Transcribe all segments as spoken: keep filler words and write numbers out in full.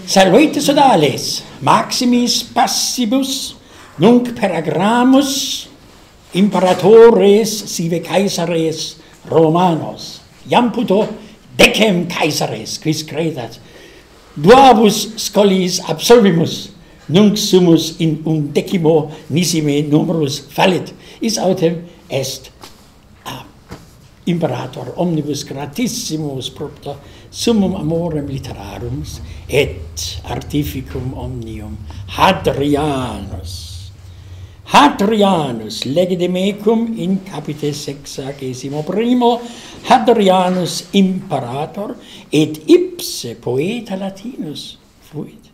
Salvete sodales, maximis passibus, nunc peregramus, imperatores sive Caesares Romanos, jam puto decem Caesares, quis credat, duabus scholis absolvimus, nunc sumus in undecimo nissime numerus fallit, is autem est a imperator omnibus gratissimus propter summum amorem literarum et artificum omnium Hadrianus. Hadrianus legide mecum in capite sexagesimo primo Hadrianus imperator et ipse poeta latinus fuit.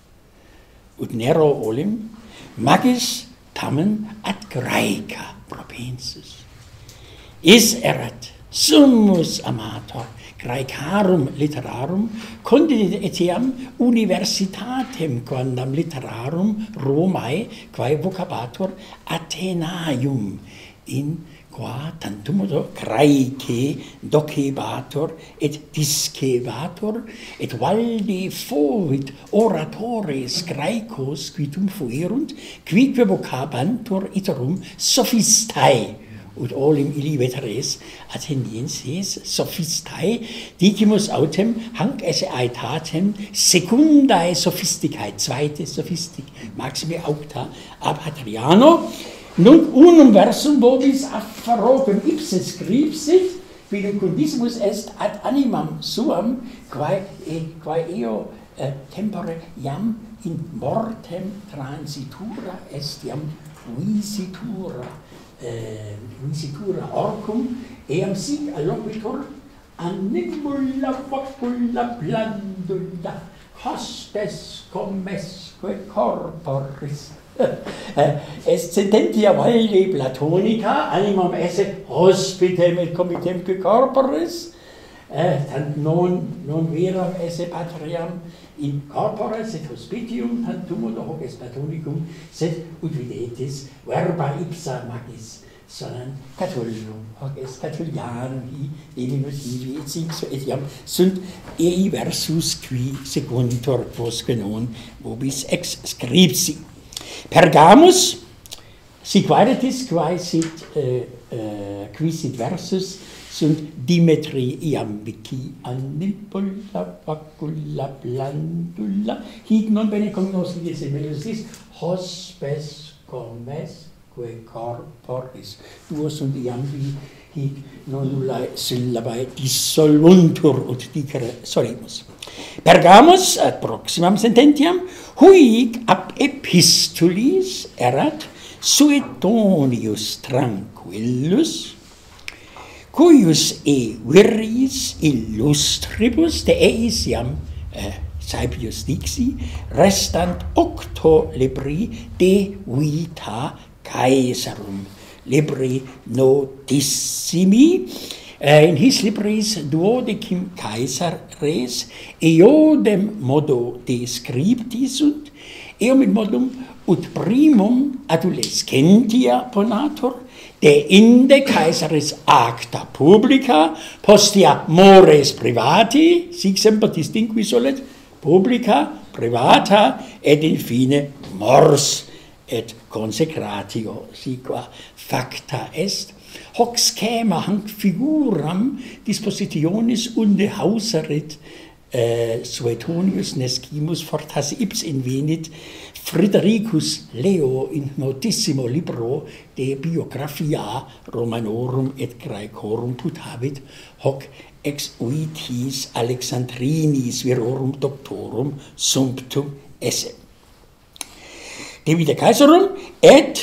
Ut Nero olim magis tamen ad Graeca propensus. Is erat summus amator Graecarum literarum condit etiam universitatem quandam literarum Romae quae vocabatur Athenaeum in qua tantumodo Graece docebatur et discebatur et valde fovit oratores Graecos quitum fuerunt quique vocabantur iterum sophistae ut olim illi veteres Athenienses sophistae dicimus autem hanc esse aetatem secundae sophisticae, zweite Sophistik, maxime aucta ab Hadriano, nunc unum versum vobis afferocum ipse scripsit, quidem condissimus est ad animam suam, quae, quae eo eh, tempore jam in mortem transitura est jam visitura, Uh, visitura orcum, eam sic alloquitur animula vocula blandula hostes commesque corporis. Est sententia valde platonica, animam esse hospitem et comitemque corporis, uh, tant non, non veram esse patriam in corporis et hospitium tantumodo hoc est platonicum, sed ut videtis verba ipsa magis sonant Catullum, hoc est Catullianum hi eminutivi et sixo etiam sunt ei versus qui secunditor quosque non vobis ex scripsi. Pergamus sic quaetis quae sit uh, uh, qui sit versus sunt Dimetri iambici annipula facula blandula hic non bene cognoscitis et melusis hospes commesque corporis duo sunt iambi hic non nullae syllabae dissolvuntur ut dicere solimus. Pergamus ad proximam sententiam huic ab epistulis erat Suetonius tranquillus cuius e viris illustribus de eis iam eh, saepius dixi restant octo libri de vita Caesarum, libri notissimi, eh, in his libris duodecim Caesares eodem modo de scripti sunt, eum in modum ut primum adolescentia ponatur, de inde Caesaris acta publica, postea mores privati, sic semper distinguis solet, publica, privata, et infine mors, et consecratio, siqua facta est. Hoc schema hanc figuram dispositionis unde hauserit uh, Suetonius nescimus fortasse ips invenit Fridericus Leo in notissimo libro de biographia Romanorum et Graecorum putavit hoc ex vitis Alexandrinis virorum doctorum sumptum esse. De vita Caesarum et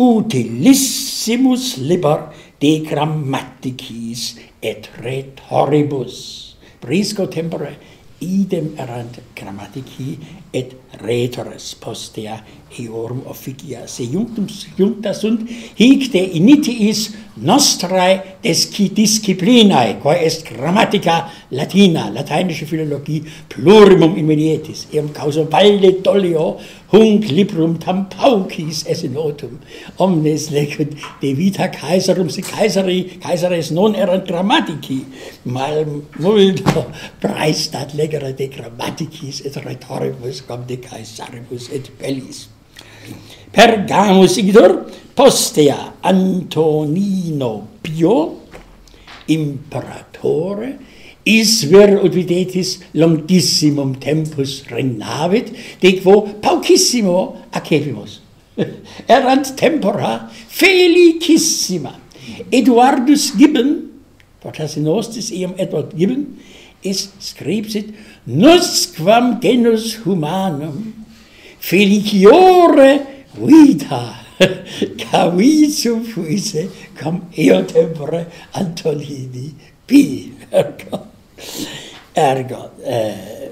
utilissimus liber de grammaticis et rhetoribus. Prisco tempore idem erant grammatici et rhetores postea eorum officia se junctum juncta sunt hic de initiis nostrae disciplinae, quae est grammatica latina, lateinische Philologie, plurimum invenietis, eum causa valde dollio, hunc librum tam paucis esse notum, omnes lecut de vita Caesarum si Caesari, Caesares non erant grammatici, mal multo praestat legere de grammaticis et rhetoribus cum de Caesaribus et bellis. Pergamus igitur postea Antonino Pio, imperatore, isver ut videtis longissimum tempus regnavit, de quo paucissimo accepimus. Erant tempora felicissima. Eduardus Gibbon, fortasse nostis eum Edward Gibbon, is scripsit nusquam genus humanum feliciore vita cavisu fuisse cum eo tempore Antonini Pi. Ergo, ergo eh,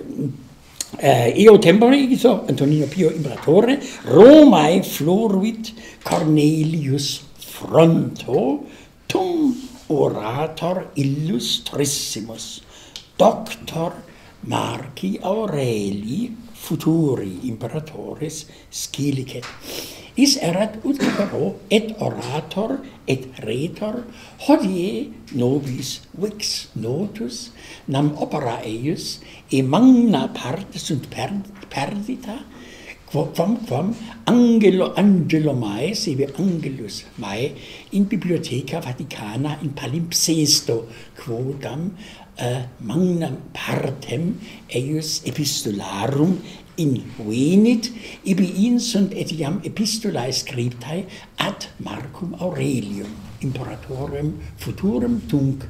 eh, eo tempore icto Antonino Pio imperatore Romae floruit Cornelius Fronto tum orator illustrissimus doctor Marci Aurelii futuri imperatores scilicet. Is erat ut impero et orator et rhetor hodie nobis vix notus nam opera eius e magna parte sunt perdita quam quam angelo angelo mae sive angelus mae in bibliotheca vaticana in palimpsesto quodam uh, magnam partem eius epistolarum in venit, ibi in sunt etiam epistolae scriptae ad Marcum Aurelium, imperatorem futurum tunc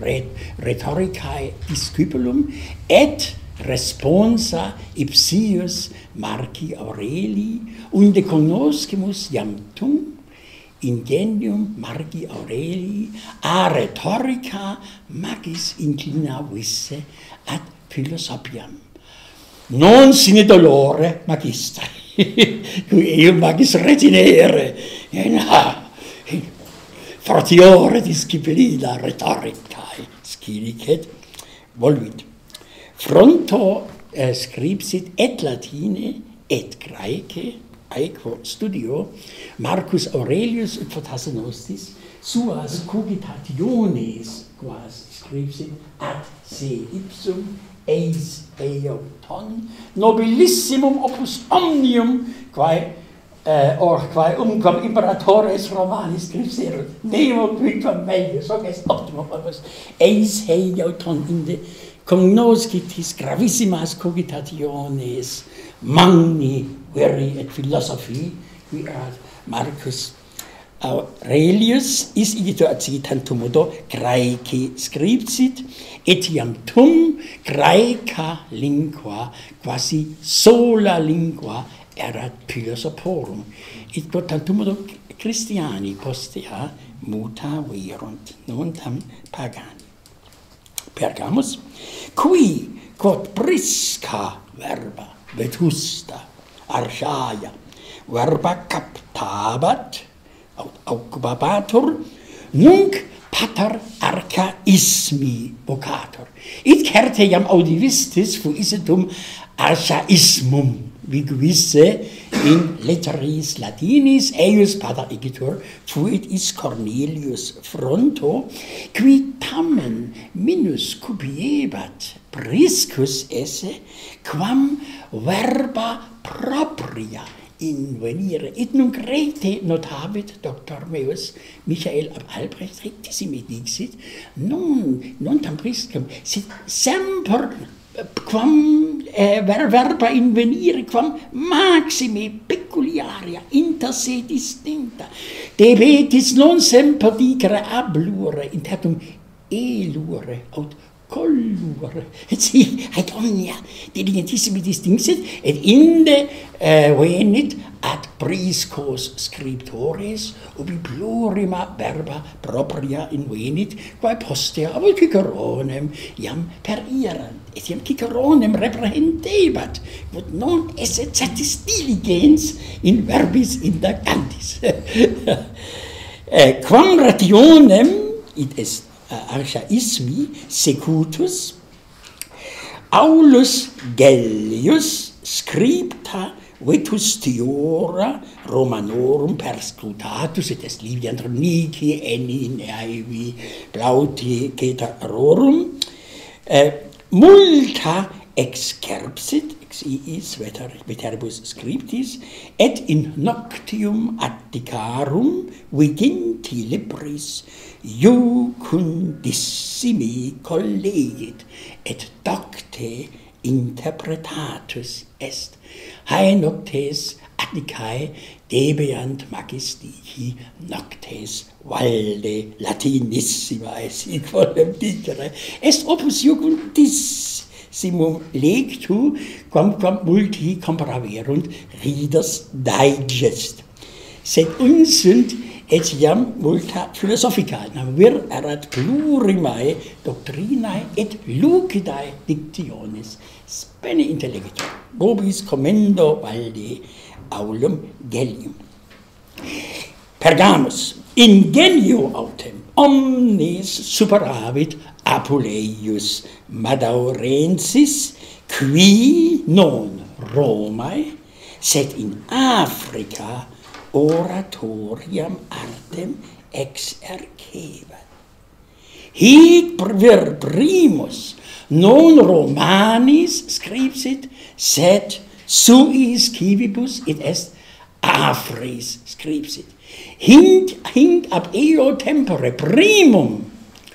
rhetoricae discipulum, et responsa ipsius Marci Aurelii, unde cognoscimus iam tum ingenium Marci Aurelii a rhetorica magis inclina visse ad philosophiam. Non sine dolore magistri, qui eum magis retinere, in, in fortiore disciplina rhetoricae scilicet volvit. Fronto eh, scripsit et latine et graece, aequo studio, Marcus Aurelius ut fortasse nostis, suas cogitationes, quas scripsit ad se ipsum, eis eo ton, nobilissimum opus omnium, quae, uh, or quae umquam imperatores Romanis scripserunt, nemo quidquam melius, hoc est optimum opus, eis eo ton, inde cognoscitis gravissimas cogitationes magni veri et philosophi, qui erat Marcus Aurelius is igitur ad citantum modo Graeci scripsit, etiam tum Graeca lingua quasi sola lingua erat philosophorum, et quod tantum modo Christiani postea muta verunt, non tam pagani. Pergamus, qui quod prisca verba vetusta archaia verba captabat occupabatur, nunc pater archaismi vocator. It certe iam audivistis fuisetum archaismum, viguisse in letteris latinis, eius pater igitur, fuit is Cornelius Fronto, qui tamen minus cupiebat priscus esse, quam verba propria invenire, et nunc rete notavit doctor meus Michael ab Albrecht rectissimi dixit, non, non tam priscum, sit semper quam eh, ver, verba invenire, quam maxime peculiaria inter se distincta, debetis non semper digere ablure, intertum elure, aut collure, et si, et omnia diligentissimi distinxit, et inde uh, venit ad priscos scriptores, ubi plurima verba propria invenit, quae postea abul Ciceronem iam perierant, et iam Ciceronem reprehendebat, quod non esse certis diligens in verbis indagantis. Eh, quam rationem, id est uh, archaismi, secutus, Aulus Gellius scripta vetustiora Romanorum perscrutatus, et est Livia Andronici, Enni, Neaevi, Plauti, Cetarorum, eh, multa excerpsit, ex iis veteribus scriptis, et in noctium Atticarum viginti libris iucundissimi collegit, et docte interpretatus est. Hae noctes Atticae debeant magistici noctes valde latinissimam sic volem dicere, est opus iucundissimum lectu, quamquam multi comparaverunt Reader's Digest. Sed unsunt etiam multa philosophicae, nam vir erat plurimae doctrinae et lucidae dictionis spene intellegitur. Vobis commendo valde Aulum Gellium. Pergamus, ingenio autem omnes superavit Apuleius Madaurensis, qui non Romae, sed in Africa oratoriam artem exercebat. Hic vir primus non Romanis scripsit, sed suis civibus et est Afris scripsit. Hinc, hinc ab eo tempore primum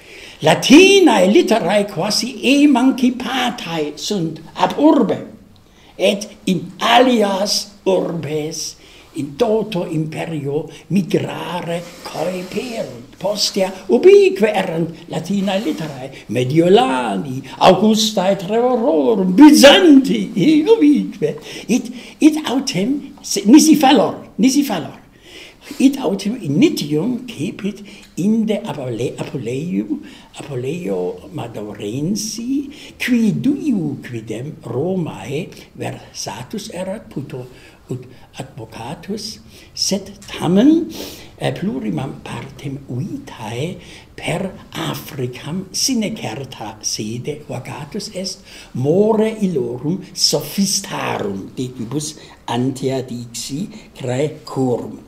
Latinae litterae quasi emancipatae sunt ab urbe, et in alias urbes in toto imperio migrare coeperunt. Postea ubique erant Latinae litterae, Mediolani, Augustae Trevororum, Byzanti, ubique. It, it autem, nisi fallor, nisi fallor. It autem initium cepit inde Apuleium, Apuleo Madaurensi, qui duiu quidem Romae versatus erat puto ut advocatus, sed tamen eh, plurimam partem vitae per Africam sine certa sede vagatus est, more illorum sophistarum, de quibus antea dixi crae corum.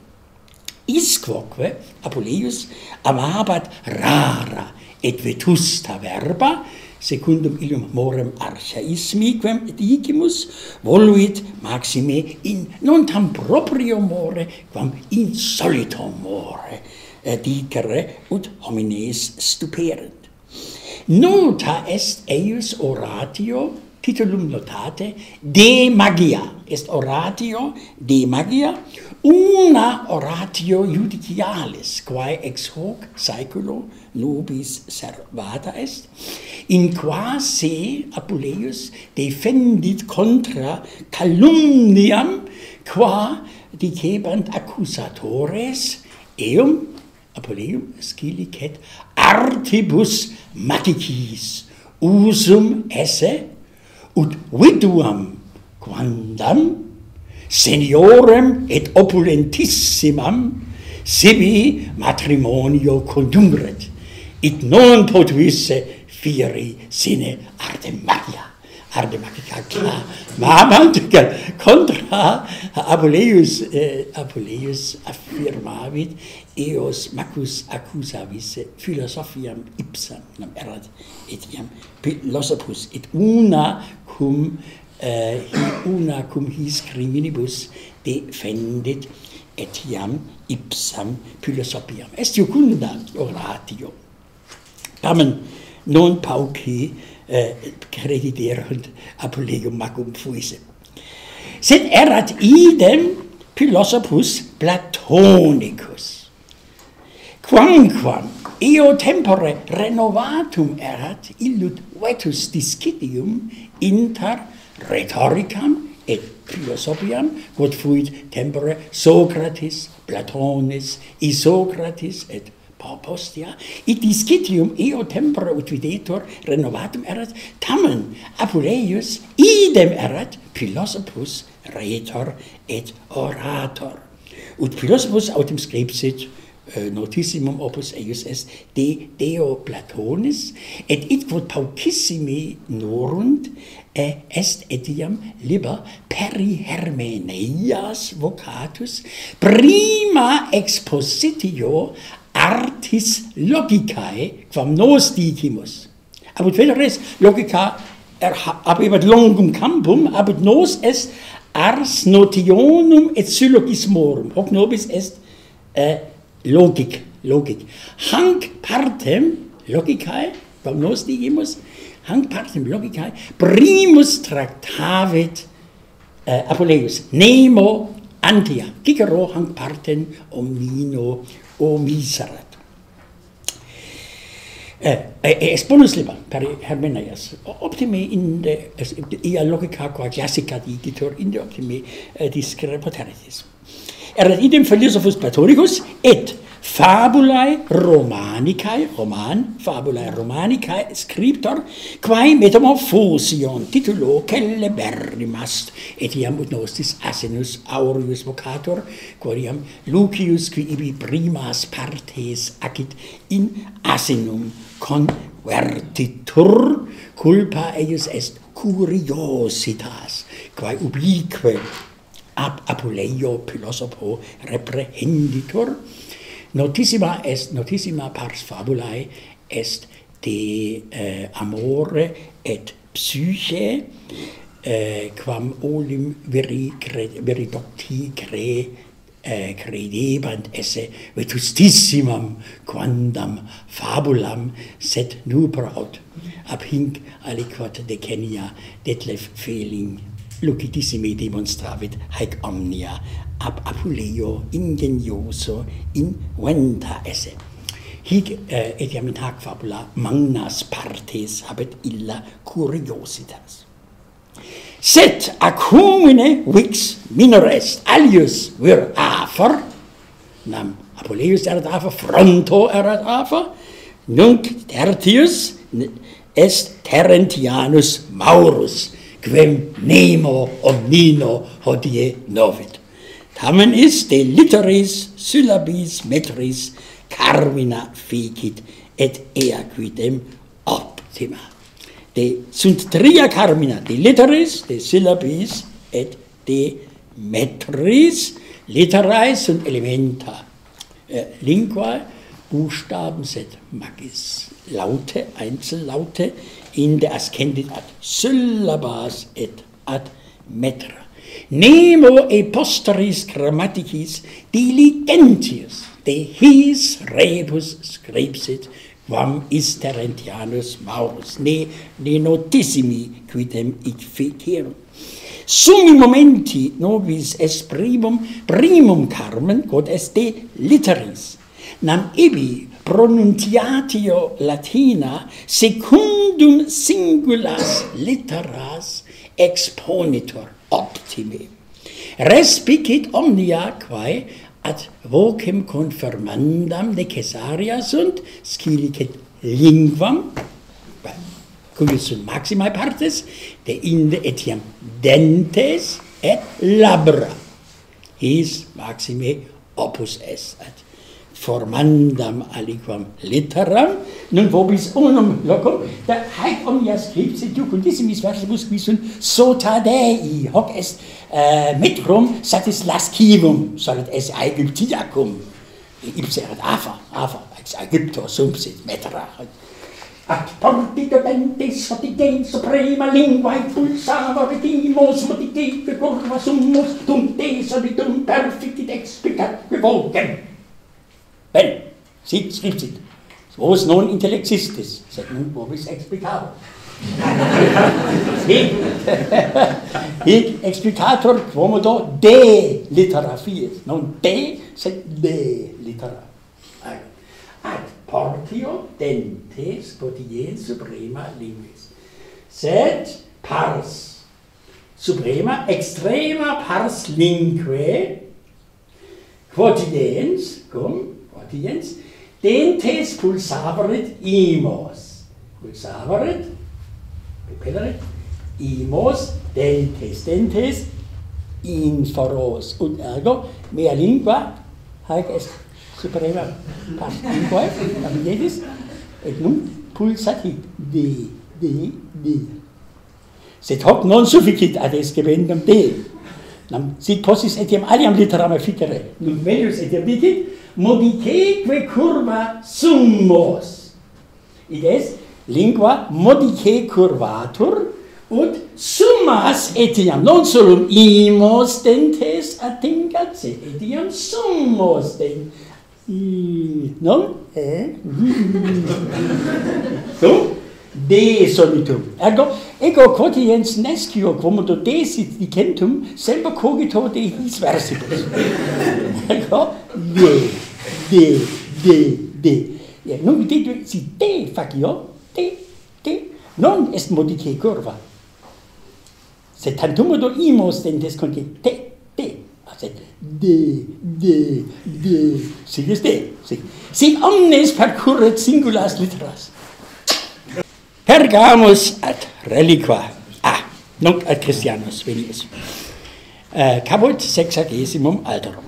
Isquoque Apuleius amabat rara et vetusta verba, secundum illum morem archaismiquem dicimus, voluit maxime in non tam proprio more, quam in solito more dicere ut homines stuperent. Nota est eius oratio, titulum notate, de magia, est oratio de magia, una oratio judicialis, quae ex hoc saeculo nobis servata est, in qua se Apuleius defendit contra calumniam, qua dicebant accusatores, eum Apuleium scilicet artibus maticis usum esse, ut viduam quandam seniorem et opulentissimam sibi matrimonio condungeret, it non potuisse fieri sine ardem magia. Ardem magia, klar. Mamant contra Apuleius, eh, Apuleius affirmavit, eos macus accusavis philosophiam ipsam, nam erat etiam philosophus, et una cum Uh, una cum his criminibus defendit etiam ipsam philosophiam. Est iucunda oratio. Tamen non pauci uh, crediterunt Apuleium macum fuisse. Sed erat idem philosophus Platonicus. Quamquam eo tempore renovatum erat illud vetus discitium inter rhetoricam et philosophiam, quod fuit tempore Socratis, Platonis, Isocratis et postea, et discitium eo tempore ut videtur renovatum erat, tamen Apuleius idem erat philosophus rhetor et orator. Ut philosophus autem scripsit notissimum opus eius est de Deo Platonis, et id quod paucissime norunt, est etiam liber perihermeneias vocatus, prima expositio artis logicae, quam nos dicimus. Abut veteres logica abebat longum campum, abut nos est ars notionum et syllogismorum, hoc nobis est äh, Logik, Logik. Hanc partem logicae, quam nos dicimus, hanc partem logicae, primus tractavit äh, Apuleius, nemo antia, cicero hanc partem omnino omiserat. Äh, es bonus liber per Hermeneias, optime in de, ea logica qua classica digitur, in de optime äh, discrepoteritis. Erat idem philosophus Platonicus, et fabulae Romanicae, Roman, fabulae Romanicae, scriptor, quae metamorphosion titulo celeberrimast, etiam ut nostis Asinus aureus vocator, quodiam Lucius, qui ibi primas partes acit in Asinum convertitur, culpa eius est curiositas, quae ubique ab Apuleio philosopho reprehenditur. Notissima est, notissima pars fabulae est de uh, amore et psyche, uh, quam olim veri, cred, veri docti cre, uh, credebant esse vetustissimam quandam fabulam sed nubraut ab hinc aliquot decenia Detlef Fehling lucidissime demonstravit haec omnia ab Apuleio ingenioso inventa esse. Hic uh, etiam in hac fabula magnas partes habet illa curiositas. Sed ac homine vix minor est alius vir afer, nam Apuleius erat afer, fronto erat afer, nunc tertius est Terentianus Maurus, quem nemo omnino hodie novit. Tamen is de litteris syllabis metris carmina fecit et ea quidem optima. De sunt tria carmina, de litteris, de syllabis et de metris. Litterae sunt elementa äh, linguae, Buchstaben sed magis laute, Einzellaute, inde ascendit ad syllabas et ad metra. Nemo e posteris grammaticis diligentius de his rebus scripsit, quam is Terentianus Maurus, ne, ne notissimi quidem ic fecerunt. Summi momenti nobis est primum, primum carmen, quod est de litteris, nam ibi pronunciatio Latina secundum singulas litteras exponitor optime. Respicit omnia quae ad vocem confirmandam de Caesarea sunt, scilicet linguam, cuius sunt maximae partes, de inde etiam dentes et labra. His maxime opus est ad formandam aliquam litteram, nun vobis unum locum, da haec omnia scripsit jucundissimis versibus qui sunt sota Dei, hoc est uh, metrum satis lascivum, solet esse Aegyptiacum, ipse erat afa, afa, ex Aegypto sumpsit metra. At portito dentes sotigen suprema linguae pulsava retimos motice curva summus tum te solitum perficit explicat vocem. Ben, sit scriptit, vos non intellexistis, sed nunc vobis explicabo. Hic, hic explicator quomodo de littera fies, non de, sed de littera. Ad portio dentes quotidiens suprema linguis, sed pars suprema extrema pars lingue quotidiens, cum quotidiens, dentes pulsaverit imos, pulsaverit, pepelerit, imos dentes, dentes inforos, ut ergo mea lingua haec est suprema pars linguae, amietis, et nunc pulsati de, de, de. Sed hoc non sufficit ad esgebendum de. Nam sit possis etiam aliam litteram efficere. Nunc melius etiam dicit, modiceque curva summos. Id est, lingua modice curvatur, ut summas etiam, non solum imos dentes attingat, sed etiam summos dentes. Non? Eh? Dum? De solitum. Ergo, ego quotiens nescio, quomodo desit dicentum, semper cogito de his versibus. Ergo, de, de, de, de. Ja, nun dite, si de facio, de, de, non est modice curva. Sed tantumodo imos dentes conti, de, de. Sed de, de, de, sigus de. Si omnes percurret singulas litteras. Pergamus ad reliqua. Ah, nunc ad Christianus venies. Uh, caput sexagesimum alterum.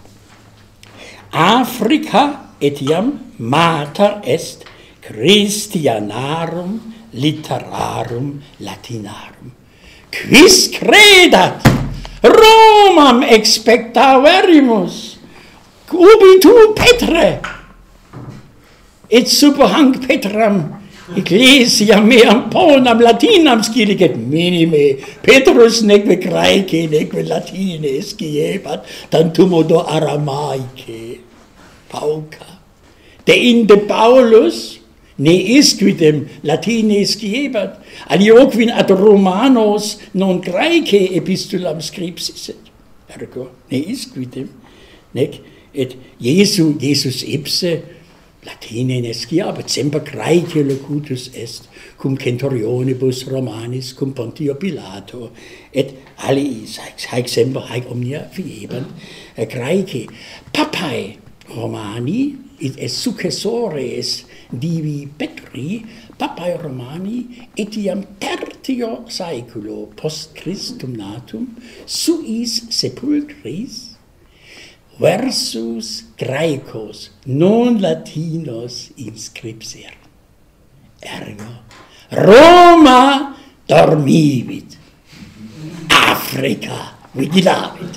Africa etiam mater est Christianarum litterarum latinarum. Quis credat Romam expectaverimus ubi tu Petre et super hanc Petram Ecclesia meam ponam latinam scilicet minime Petrus neque Graece neque Latine sciebat tantumodo Aramaice pauca deinde Paulus ne isquidem Latine sciebat alioquin ad Romanos non Graece epistulam scripsit ergo ne isquidem nec et Jesu Jesus ipse Latine nesciabit, semper Graece locutus est, cum centurionibus Romanis, cum Pontio Pilato, et aliis, haec semper, haec omnia fiebant, Graece. Papae Romani, et est successores divi Petri, papae Romani, etiam tertio saeculo post Christum natum, suis sepulchris, versus Graecos, non Latinos inscripser. Ergo, Roma dormivit, Africa vigilavit.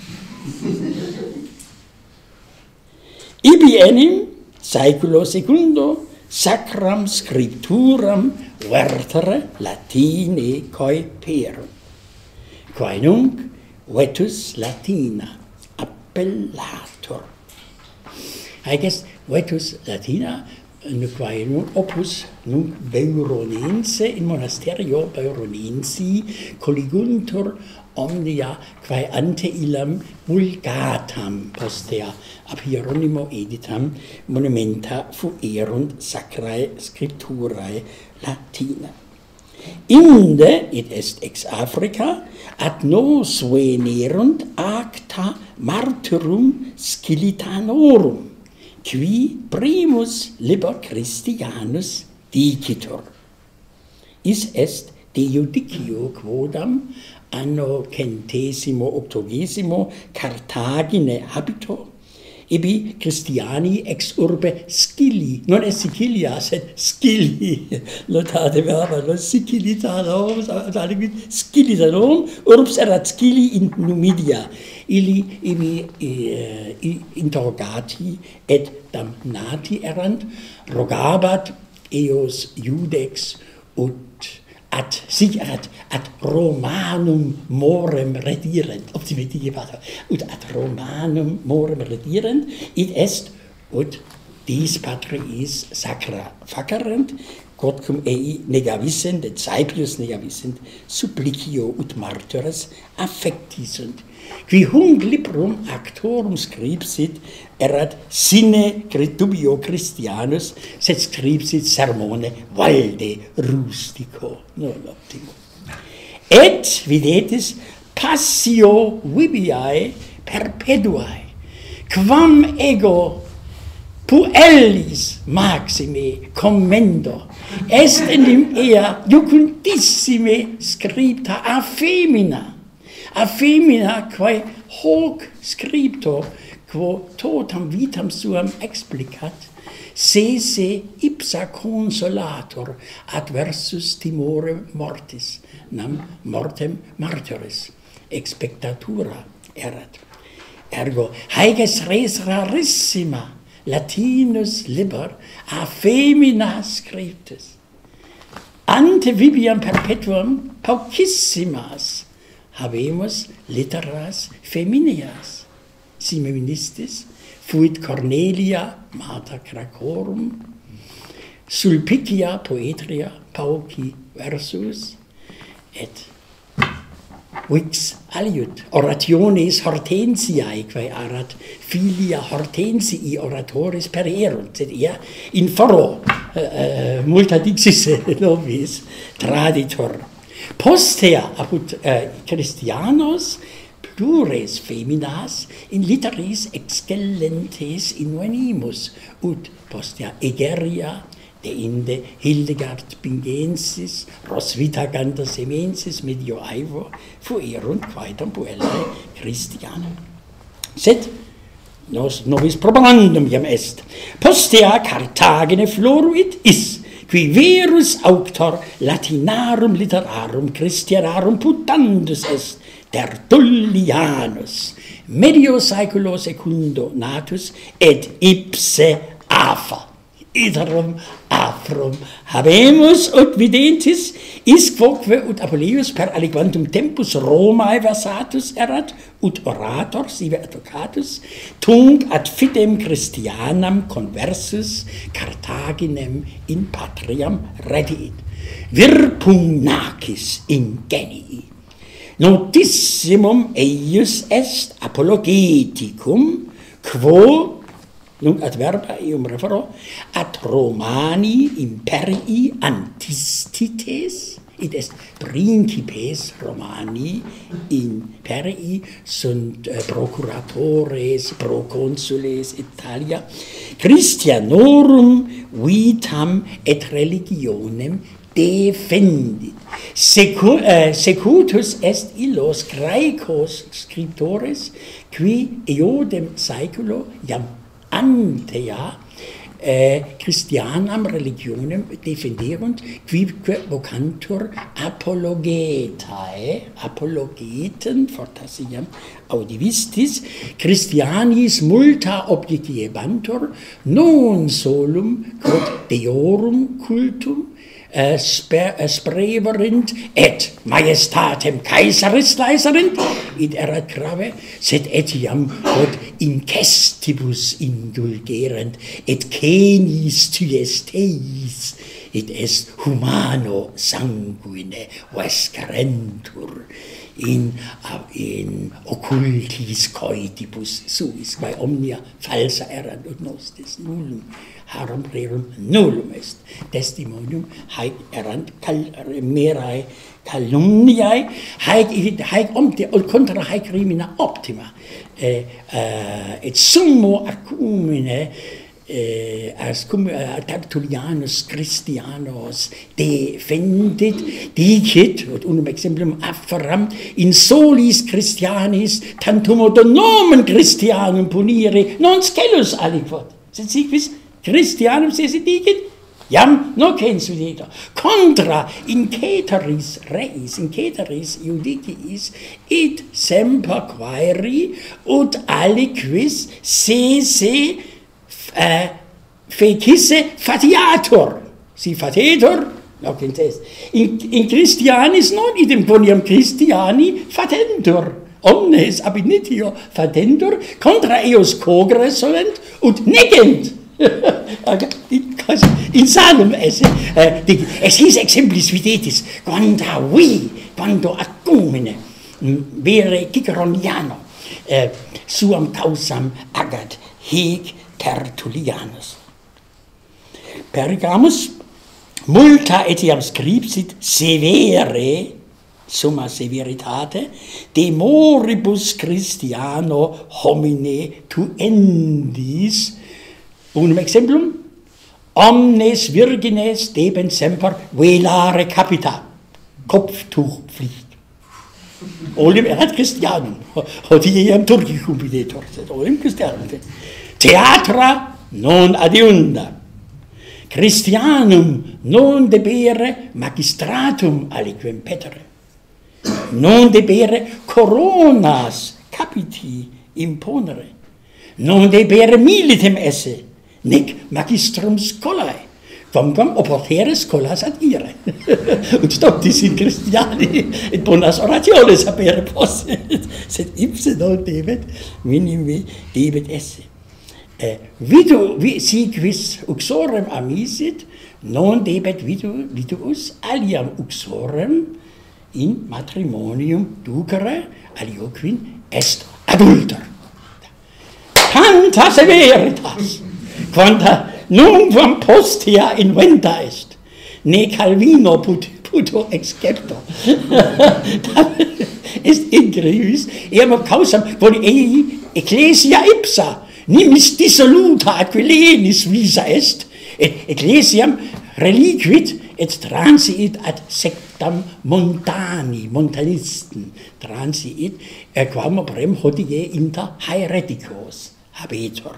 Ibi enim, saeculo secundo, sacram scripturam vertere Latine coeperum, quae nunc vetus Latina appellator. Haec est vetus Latina, quae nun opus nunc Beuronense in monasterio Beuronensi colliguntur omnia quae ante illam vulgatam postea ab Hieronimo editam monumenta fuerunt sacrae scripturae Latina. Inde, et est ex Africa, ad nos venerunt acta martyrum Scilitanorum, qui primus liber Christianus dicitur. Is est de judicio quodam anno centesimo octogesimo Carthagine habito, ibi Christiani ex urbe Scili, non est Sicilia, sed Scili, notate verba, non Scilitanorum, Scilitanorum, urbs erat Scili in Numidia, illi ibi eh, interrogati et damnati erant, rogabat eos judex ut ad sic erat ad Romanum morem redirent, optime digebatur, ut ad Romanum morem redirent, id est ut dis patriis sacra facerent, quodcum ei negavissent, et saepius negavissent, supplicio ut martyres affectisunt. Qui hunc librum actorum scripsit, erat sine dubio Christianus, sed scripsit sermone valde rustico. Non optimo. Et videtis passio viviae perpetuae, quam ego puellis maxime commendo, est enim ea jucundissime scripta a femina, a femina quae hoc scripto, quo totam vitam suam explicat, sese ipsa consolator adversus timore mortis, nam mortem martyris, expectatura erat. Ergo, haeges res rarissima, Latinus liber, a femina scriptus. Ante viviam perpetuum paucissimas habemus litteras feminias. Simeministis fuit Cornelia Mater Cracorum, Sulpicia Poetria pauci versus, et vix aliud orationes hortensiae quae arat filia hortensii oratoris pererunt, sed ea in foro uh, multa dixis nobis traditor. Postea apud uh, Christianos plures feminas in litteris excellentes invenimus, ut postea Egeria deinde Hildegard Bingensis, Roswitha Ganta Semensis medio Aevo, fuerunt quaetam puellae Christianum. Sed nos nobis probandum iam est. Postea Carthagine floruit is, qui verus auctor Latinarum literarum Christianarum putandus est, Tertullianus, medio saeculo secundo natus, et ipse afa. Iterum afrum habemus ut videntis is quoque ut Apuleius per aliquantum tempus Romae versatus erat, ut orator sive advocatus tunc ad fidem Christianam conversus Carthaginem in patriam rediit. Vir pugnacis ingenii. Notissimum eius est apologeticum, quo nunc adverba eum refero, ad Romani imperii antistites, id est principes Romani imperii sunt uh, procuratores, proconsules Italia, Christianorum vitam et religionem defendit. Secu, uh, secutus est illos Graecos scriptores, qui eodem saeculo iam antea äh, Christianam religionem defenderunt, quibque vocantur apologetae, apologeten, fortassiam audivistis, Christianis multa objectiebantur, non solum quod deorum cultum Uh, sper, uh, spreverint et majestatem Caesaris laeserint, id erat grave, sed etiam quod incestibus indulgerent, et caenis tues teis, id est humano sanguine vescarentur in, uh, in occultis coitibus suis, quae omnia falsa erant ut nostis nullum harum rerum nullum est. Testimonium haec erant cal, merae calumniae, haec, haec omte, contra haec crimina optima, eh, uh, et summo acumine eh, as cum uh, Tertullianus Christianos defendit, dicit, ut unum exemplum afferam, in solis Christianis tantum autonomum Christianum punire, non scellus aliquot. Sed siquis Christianum sese dicit, jam nocens videtur. Contra in ceteris reis, in ceteris judiciis, id semper quaeri, ut aliquis sese uh, fecisse fatiatur. Si fatetur, nocens est. In, in Christianis non idem quoniam Christiani fatentur. Omnes ab initio fatentur, contra eos cogressolent, ut negent. In salum esse, uh, es his exemplis videtis, quanta vi, quando accumine, vere Ciceroniano, uh, suam causam agat hic Tertullianus. Pergamus multa etiam scripsit severe, summa severitate, de moribus Christiano homine tuendis. Unum exemplum, omnes virgines debent semper velare capita, Kopftuchpflicht. Olim erat Christianum, hat hier iam Turkicum videtor, olim Christianum. Theatra non adiunda, Christianum non debere magistratum aliquem petere, non debere coronas capiti imponere, non debere militem esse, nec magistrum scholae, quamquam oportere scholas ad ire. Und stop, die sind Christiani, et bonas orationes habere posset, sed ipse non debet, minimi debet esse. Eh, vidu, vi, si quis uxorem amisit, non debet vidu, vidus aliam uxorem in matrimonium ducere, alioquin est adulter. Tanta severitas, quanta nunquam postea inventa est, ne Calvino put, puto excepto. Est increvis, eam causam, quod ei ecclesia ipsa, nimis dissoluta aquilenis visa est, et ecclesiam reliquit et transiit ad sectam montani, montanisten, transiit, quam operem hodie inter haereticos habetur.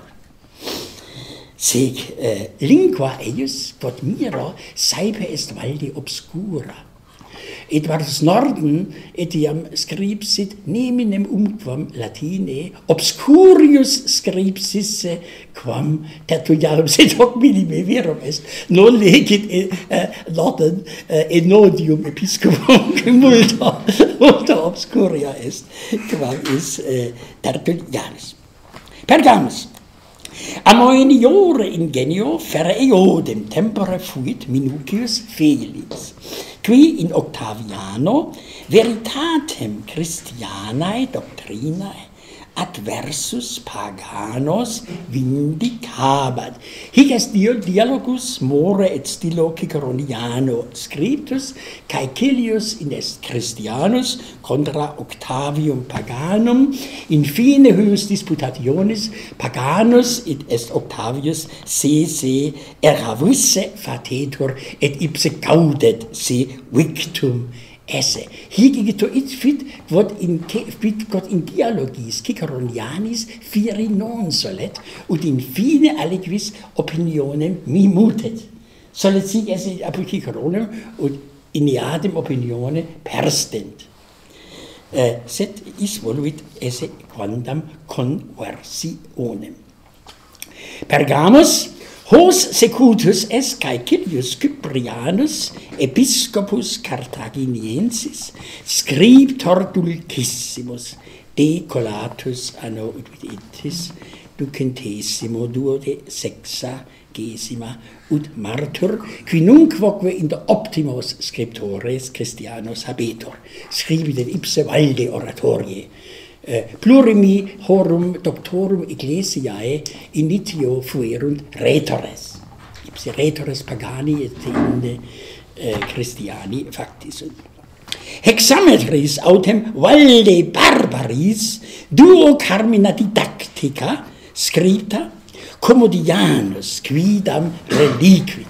Sec uh, lingua eius, quod mira, saepe est valde obscura. Et varus norden etiam scripsit neminem umquam latine obscurius scripsisse quam tertullianum, sed hoc minime verum est, non legit uh, norden uh, enodium episcopum multa, multa obscuria est, quam is uh, tertullianus. Pergamus. Amoeniore ingenio fereodem tempore fuit Minucius Felix, qui in Octaviano veritatem Christianae doctrinae adversus paganos vindicabat. Hic est dialogus more et stilo Ciceroniano scriptus, Caecilius in est Christianus contra Octavium Paganum, in fine huius disputationis Paganus et est Octavius se se eravusse fatetur et ipse gaudet se victum esse. Hic igito it fit quod in fit quod in dialogis Ciceronianis fieri non solet, ut in fine aliquis opinionem mi mutet. Solet sic esse apud Ciceronum ut in eadem opinione perstent. Uh, sed is voluit esse quandam conversionem. Pergamus, hos secutus est Caecilius Cyprianus, episcopus Carthaginiensis, scriptor dulcissimus, decolatus anno itis ducentesimo duode sexa gesima ut martyr, qui nunc voque in de optimos scriptores Christianos habetur, scribit ipse valde oratorie. Uh, plurimi horum doctorum ecclesiae initio fuerunt retores. Ipse retores pagani et inde uh, Christiani factis sunt. Hexametris autem valde barbaris duo carmina didactica scripta commodianus quidam reliquit.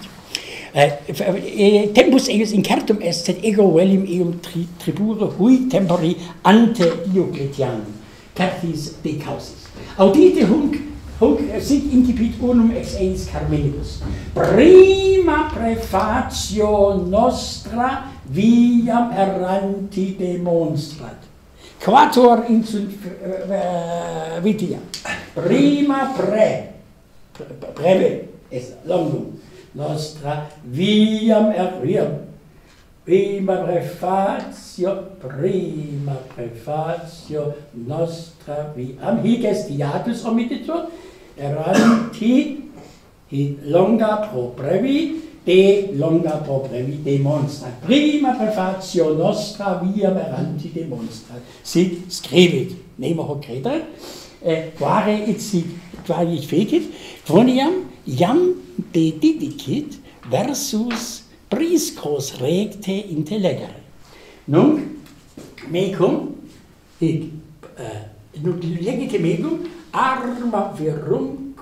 Uh, tempus eius incertum est, sed ego velim eum tri, tribure hui tempori ante Diocletianum, tertis de causis. Audite hunc, hunc sic incipit unum ex eis Carmenibus. Prima prefatio nostra viam erranti demonstrat. Quator insunt uh, vitia. Prima pre, pre breve est longum. Nostra viam erviam, prima prefatio, prima prefatio nostra viam. Hic est hiatus omititur, erranti, longa pro brevi, de longa pro brevi demonstrat. Prima prefatio nostra viam erranti demonstrat. Sic scribit, nemo hoc creder, eh, quare et sic, quare it fecit, quoniam iam dedicit versus priscos recte intellegere. Nunc, mecum, hic, uh, nunc legite mecum, arma virumque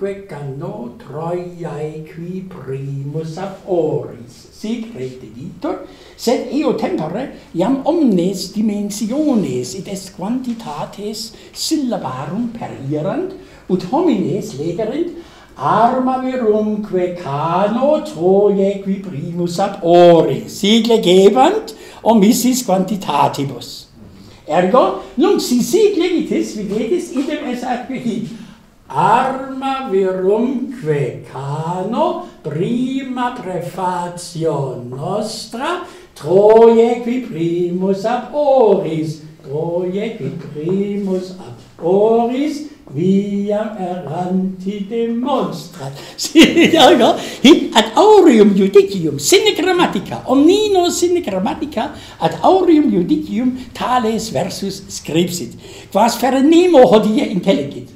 quae cano Troiae qui primus ab oris sic repetitor, sed eo tempore iam omnes dimensiones et est quantitates syllabarum perierant ut homines legerent arma virumque cano Troiae qui primus ab oris sic legebant omissis quantitatibus. Ergo, nunc si sic legitis, videtis, idem es acquihit. Arma virumque cano prima prefatio nostra Troiae qui primus ab oris, Troiae qui primus ab oris viam erranti demonstrat. Ergo, hic ad aureum judicium sine grammatica, omnino sine grammatica ad aureum judicium tales versus scripsit, quas fernemo hodie intelligit.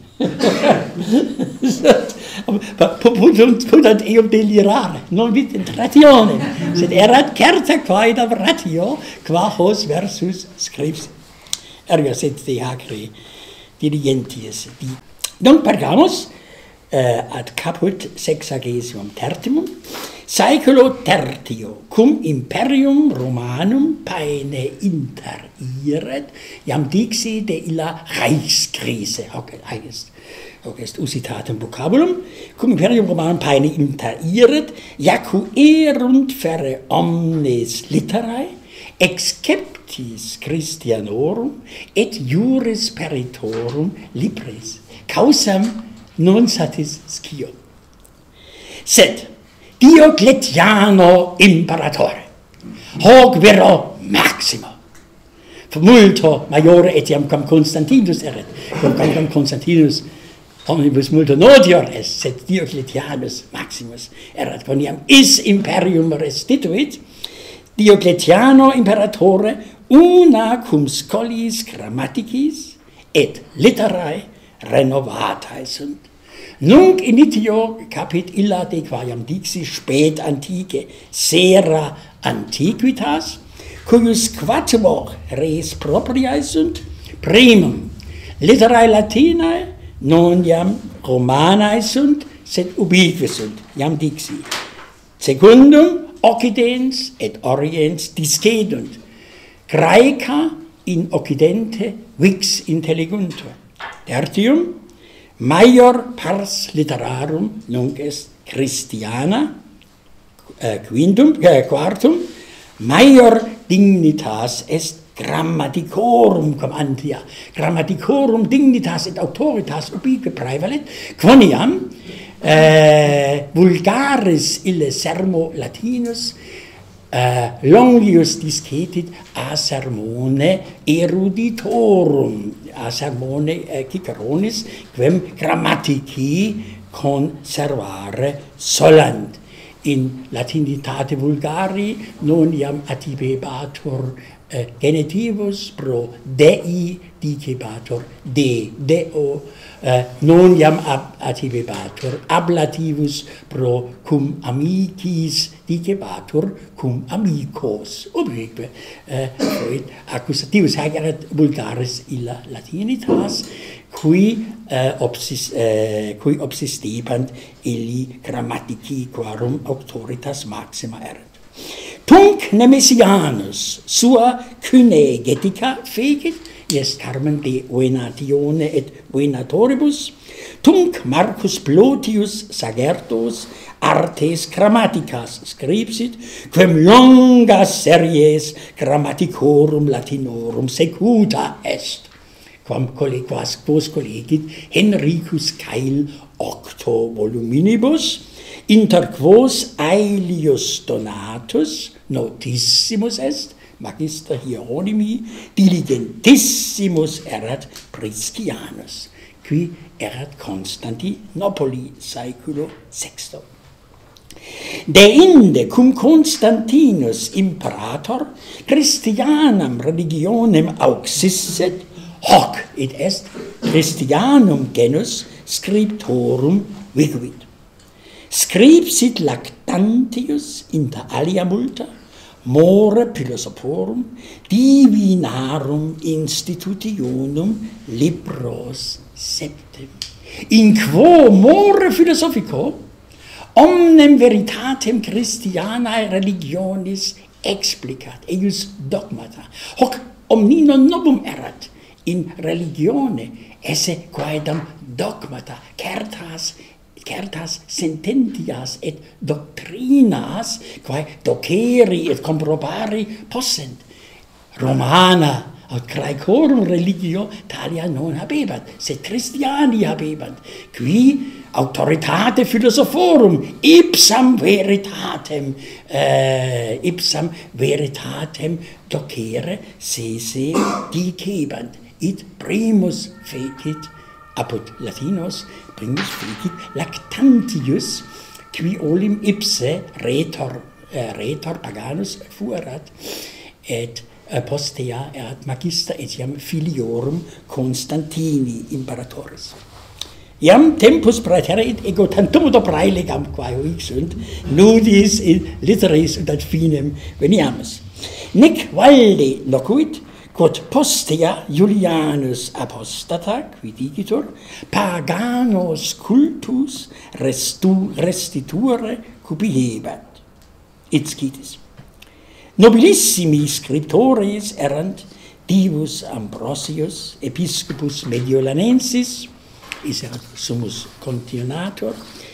Putant eum delirare, non vit in rationem, sed erat certa quae ab ratio, qua hos versus scripsit. Ergo, sed de hacre diligenties. Nunc pergamus uh, ad caput sexagesimum tertimum, saeculo tertio, cum imperium Romanum paene interiret, iam dixi de illa Reichskrise, hoc est, hoc est usitatum vocabulum, cum imperium Romanum paene interiret, jacu erunt ferre omnes litterae, exceptis Christianorum et juris peritorum libres, causam non satis scio. Sed Diocletiano imperatore, hoc vero maximo, multo maiore etiam quam Constantinus erat, quam Constantinus omnibus multo notior est, sed Diocletianus maximus erat, quoniam is imperium restituit, Diocletiano imperatore una cum scholiis grammaticis et litterae renovatae sunt. Nunc initio capit illa de quaiam dixi spät antique sera antiquitas, cuius quattuor res propriae sunt, primum litterae latinae, non iam romanae sunt, sed ubique sunt, iam dixi. Secundum Occidens et Oriens discedunt, Graeca in Occidente vix intelliguntur. Tertium, maior pars literarum nunc est Christiana, äh, quintum, äh, quartum, maior dignitas est grammaticorum cum antia, grammaticorum dignitas et autoritas ubique praevalet, quoniam Uh, vulgaris ille sermo latinus uh, longius discetit a sermone eruditorum, a sermone uh, Ciceronis, quem grammatici conservare solant. In latinitate vulgari non iam atibebatur uh, genitivus pro dei dicebatur de, deo, uh, non iam ab atibebatur ablativus pro cum amicis dicebatur cum amicos. Ubique, uh, accusativus hac erat vulgaris illa latinitas, qui uh, obsis, uh, qui obsistebant illi grammatici quarum auctoritas maxima erat. Tunc Nemesianus sua Cynegetica fecit, est carmen de venatione et venatoribus, tunc Marcus Plotius Sagertus artes grammaticas scripsit, quem longas series grammaticorum latinorum secuta est, quam collequas quos collegit Henricus Keil octo voluminibus, inter quos Aelius Donatus notissimus est, magister Hieronymi, diligentissimus erat Priscianus, qui erat Constantinopoli saeculo sexto. Deinde cum Constantinus imperator Christianam religionem auxisset, hoc et est Christianum genus scriptorum vicuit. Scripsit Lactantius inter alia multa, more philosophorum, divinarum institutionum libros septem. In quo more philosophico, omnem veritatem Christianae religionis explicat, eius dogmata, hoc omnino novum erat in religione, esse quaedam dogmata, certas, certas sententias et doctrinas, quae doceri et comprobari possent. Romana, aut Graecorum religio talia non habebat, sed Christiani habebant, qui autoritate philosophorum ipsam veritatem äh, ipsam veritatem docere sese dicebant, id primus fecit apud Latinos, primus fecit lactantius, qui olim ipse retor, äh, retor paganus fuerat, et postea erat magister etiam filiorum Constantini imperatoris. Iam tempus praeterit ego tantumdo praelegam quae hic sunt, nudis in litteris und ad finem veniamus. Nec valde locuit, quod postea Julianus apostata, qui dicitur, paganos cultus restu, restituere cupiebat. It scitis. Nobilissimi scriptores erant Divus Ambrosius, episcopus Mediolanensis, is erat summus continuator,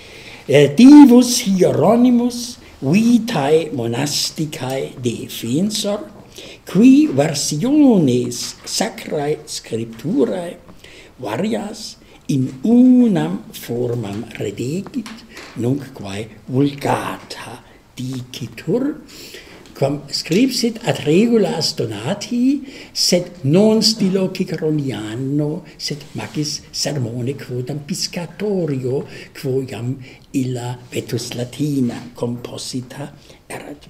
Divus Hieronymus, vitae monasticae defensor, qui versiones sacrae scripturae varias in unam formam redegit, nunc quae vulgata dicitur, quam scripsit ad regulas donati, sed non stilo Ciceroniano, sed magis sermone quodam piscatorio, quoiam illa vetus latina composita erat.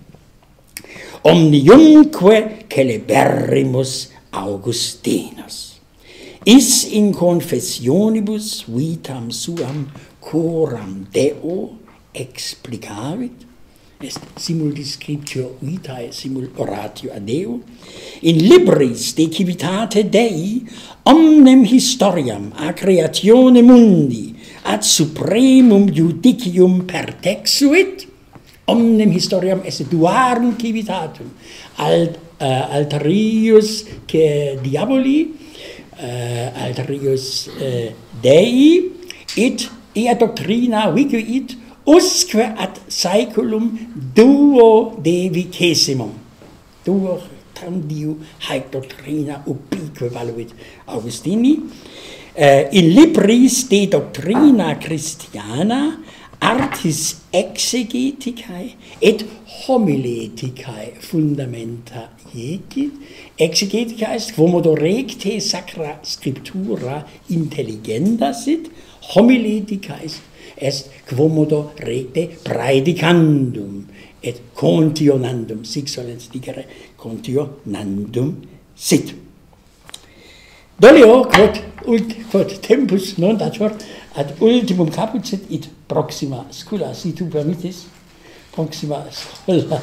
Omniumque celeberrimus Augustinus. Is in confessionibus vitam suam coram Deo explicavit, est simul descriptio vitae simul oratio ad Deo, in libris de civitate Dei omnem historiam a creatione mundi ad supremum judicium pertexuit, omnem historiam esse duarum civitatum alt, uh, alterius que diaboli, uh, alterius uh, Dei, et ea doctrina vicuit usque ad saeculum duo devicessimum. Duo tam diu haec doctrina ubique valuit Augustini. Uh, in libris de doctrina Christiana artis exegeticae et homileticae fundamenta iecit. Exegetica est quomodo recte sacra scriptura intelligenda sit, homiletica est est quomodo recte praedicandum et contionandum, sic solens dicere, contionandum sit. Doleo, quod, ult, quod tempus non dator, ad ultimum caput sit, id proxima scula, si tu permittis, proxima scula,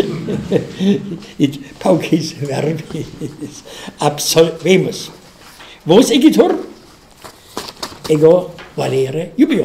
id paucis verbis absolvemus. Vos egitur, ego valere jubeo.